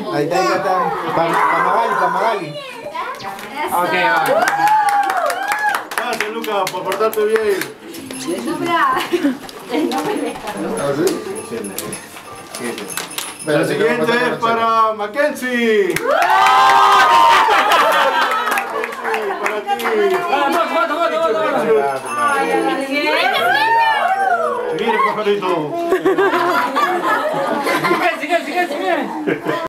Ahí está. Para Magali. Ok, va. Gracias, Lucas, por portarte bien. La siguiente es para Mackenzie. Para ti. Mire, pajarito. Sigue.